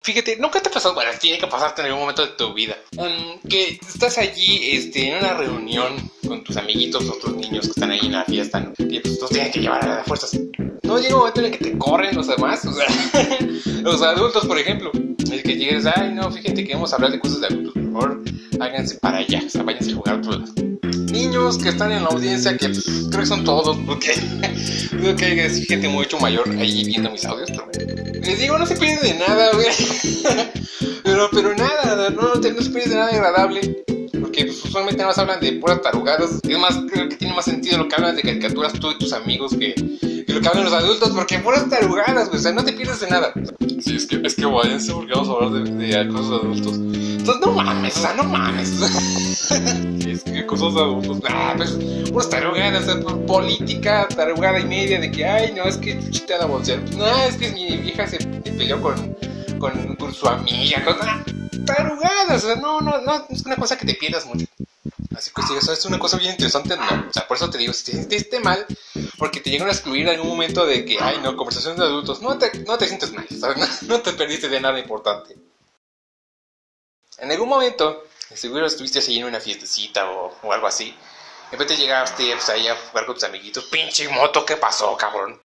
Fíjate, nunca te ha pasado, bueno, tiene que pasarte en algún momento de tu vida, que estás allí en una reunión con tus amiguitos, otros niños que están ahí en la fiesta, ¿no? Y pues tú tienes que llevar a las fuerzas. No llega un momento en el que te corren los demás, o sea, los adultos, por ejemplo. El que llegues, ay, no, fíjate que vamos a hablar de cosas de adultos, por favor, háganse para allá, o sea, váyanse a jugar todos. Niños que están en la audiencia, que pues, creo que son todos, porque creo que hay gente mucho mayor ahí viendo mis audios, pero les digo, no se pierde de nada, güey. pero nada, no se pierde de nada agradable. Porque pues, usualmente nada más hablan de puras tarugadas. Es más, creo que tiene más sentido lo que hablan de caricaturas tú y tus amigos que lo que hablan los adultos. Porque puras tarugadas, güey, o sea, no te pierdes de nada. Sí, es que váyanse porque vamos a hablar de cosas de adultos. Entonces, no mames, o sea, no mames. Es que cosas de adultos, pues, puras tarugadas, o sea, política, tarugada y media de que, ay, no, es que chuchita a bolsear. No, es que mi vieja se peleó con su amiga, con tarugadas, o sea, no, es una cosa que te pierdas mucho. Así que si eso es una cosa bien interesante, no, o sea, por eso te digo, si te sentiste mal, porque te llegan a excluir en algún momento de que, ay, no, conversación de adultos, no te sientes mal, ¿sabes? No te perdiste de nada importante. En algún momento, seguro estuviste así en una fiestecita o algo así, de repente llegaste pues, ahí a jugar con tus amiguitos, pinche moto, ¿qué pasó, cabrón?